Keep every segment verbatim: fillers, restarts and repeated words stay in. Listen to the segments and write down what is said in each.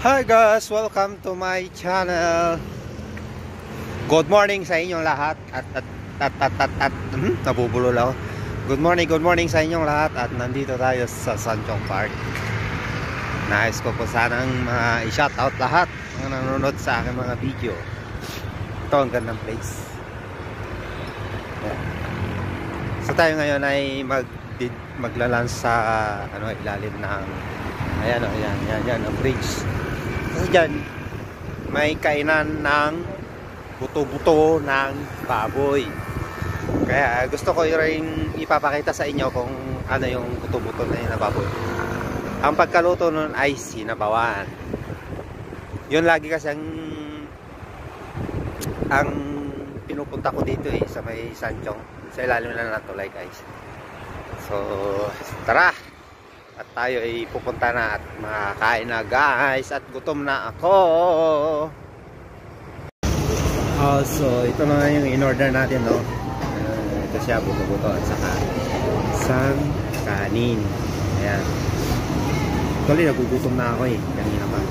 Hi guys! Welcome to my channel. Good morning sa inyong lahat. At at at at at, at hmm, nabubulol ako. Good morning, good morning sa inyong lahat. At nandito tayo sa Sanchong Park. Nais ko po sanang uh, i-shoutout lahat mga nanonood sa aking mga video. Ito ang gandang place. So tayo ngayon ay mag maglalans sa uh, ano ilalim ng ayan o, ayan, ayan, ayan, ang bridge. Kasi dyan, may kainan ng buto-buto ng baboy. Kaya gusto ko rin ipapakita sa inyo kung ano yung buto-buto na yun na baboy. Ang pagkaluto nun ay sinabawan. Yun lagi kasi ang ang pinupunta ko dito eh, sa may Sanchong, sa ilalim na ng tulay guys. So, tara! At tayo ay pupunta na at makakain na guys. At gutom na ako. Oh, so ito na yung in-order natin, no? Uh, ito siya, buto-buto at saka isang kanin. Ayan. Actually, nagugutom na ako eh. Kanina pa.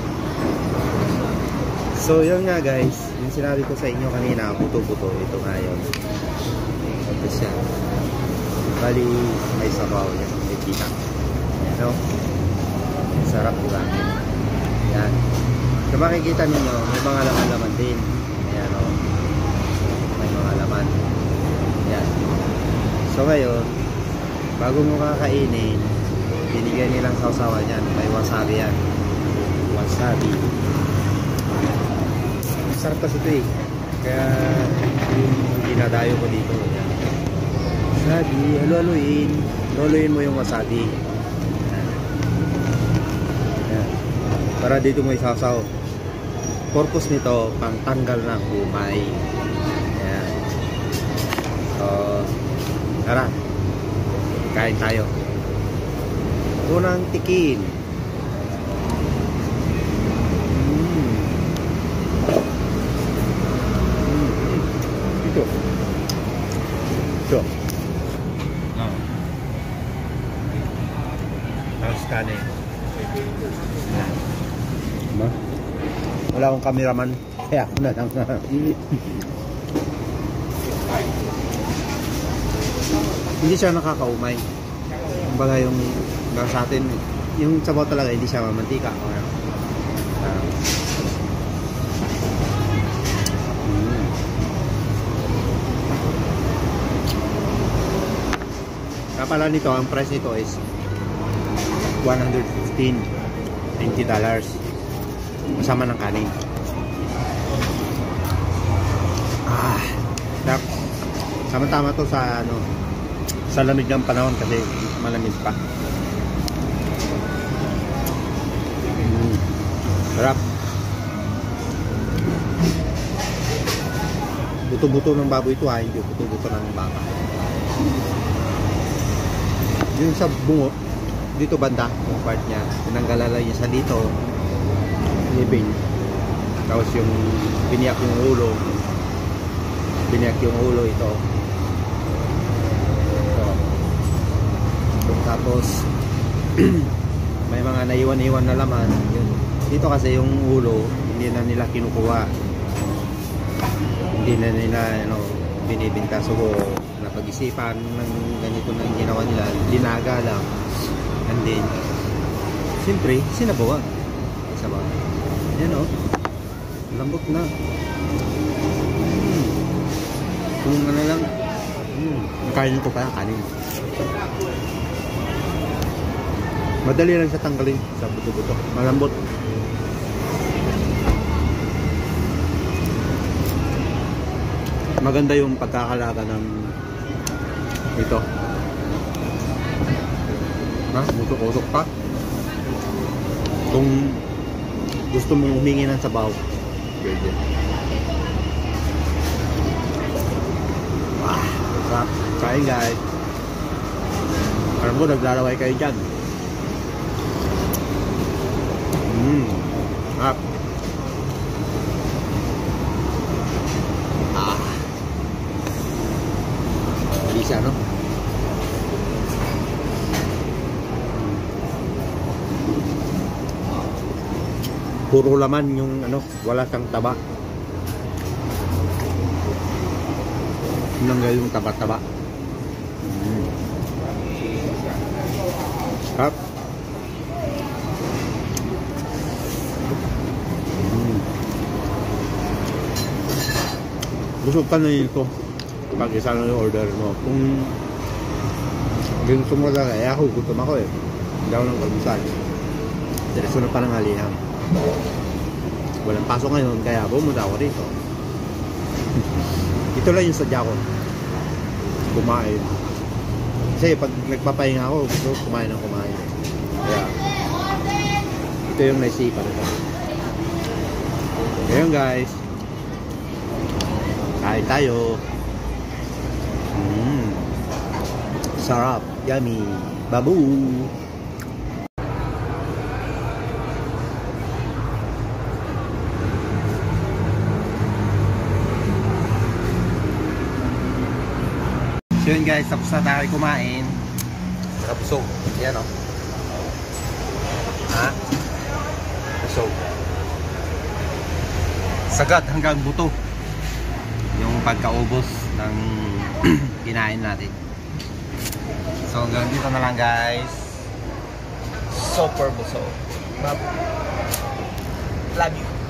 So, yun nga guys. Yung sinabi ko sa inyo kanina, buto-buto. Ito nga yun. Ito siya. Bali, may sabaw. Yan. May kita. No? Sarap diba? Yan. Kung makikita ninyo, may mga laman-laman din. Ayan o. May mga laman. Yan. So ngayon, bago mo kakainin, binigyan nilang sausawan yan. May wasabi yan. Wasabi. Sarap kasi ito eh. Kaya yung dinadayo ko dito. Yan. Wasabi. Halo-haloin. Halo-haloin mo yung wasabi. Para dito mo isasaw. Purpose nito, pang tanggal ng umay. Ayan. So, tara. Kain tayo. Unang tikin. Mm. Mm. Ito. Ito. Oh. Tapos kanin. Ayan. Wala akong cameraman, kaya ako na lang. Hindi siya nakakaumay. Kumbaga yung sa atin, yung sabaw talaga hindi siya mamantika. Uh, mm. Kapala nito, ang price nito is one hundred fifteen, ninety dollars. Kasama ng kanin. Ah, sarap. Sama-tama to sa ano, sa lamig ng panahon kasi malamig pa. Mm, sarap. Buto-buto ng baboy ito ha, hindi buto-buto ng baka. Yung sa bungo, dito banda, yung part niya, tinanggalala niya sa dito. Libing. Tapos yung biniyak yung ulo, biniyak yung ulo ito. Ito. Tapos may mga naiwan-iwan na laman. Yun. Dito kasi yung ulo hindi na nila kinukuha, hindi na nila ano, binibinta. So napag-isipan ng ganito na ginawa nila, linaga lang. And then siyempre sinabawan. Sabaw. Yan o, lambot na. Mm. Kung ano lang, mm. kainin ko pa kanin. Madali lang siya tanggalin sa buto-buto, malambot. Maganda yung pagkakalaga ng ito. Ha? Mutok-utok pa. Kung gusto mong humingi ng sabaw, pwede. Wow, sarap. Kain guys. Alam ko naglalaway kayo dyan. Mmm, sarap. Ah, mali siya no? Puro laman yung ano, wala siyang taba. Nanggal yung taba-taba. Mm. Sarap. Mm. Busog ka na ito pag isa na yung order mo. Kung gusto mo talaga, eh ako, gutom ako eh. Hindi ako ng kalmusan. Diretso na panangalihan. Walang pasok ngayon, kaya bumunta ako dito. Ito lang yung sadya ko. Kumain. Kasi pag nagpapahinga ako, gusto ko kumain ng kumain. Kaya, ito yung naisipan ko. Ngayon guys, kain tayo. Mm. Sarap. Yummy. Babu. So yun guys, tapos na tayo kumain. Nakabusog. Yan o. Ha? Busog. Sagad hanggang buto. Yung pagkaubos ng kinain natin. So hanggang dito na lang guys. Super busog. Love you.